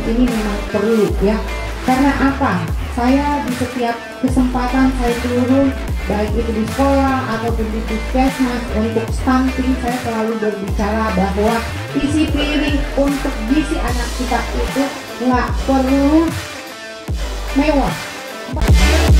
ini memang perlu ya. Karena apa? Saya di setiap kesempatan saya turun, baik itu di sekolah ataupun di puskesmas untuk stunting, saya selalu berbicara bahwa isi piring untuk gizi anak kita itu nggak perlu mewah.